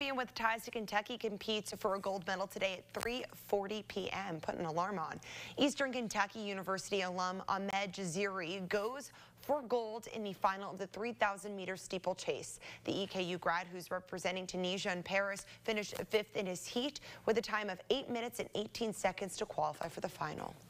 champion with ties to Kentucky competes for a gold medal today at 3:40 p.m. Put an alarm on. Eastern Kentucky University alum Ahmed Jaziri goes for gold in the final of the 3,000-meter steeplechase. The EKU grad, who's representing Tunisia in Paris, finished 5th in his heat with a time of 8 minutes and 18 seconds to qualify for the final.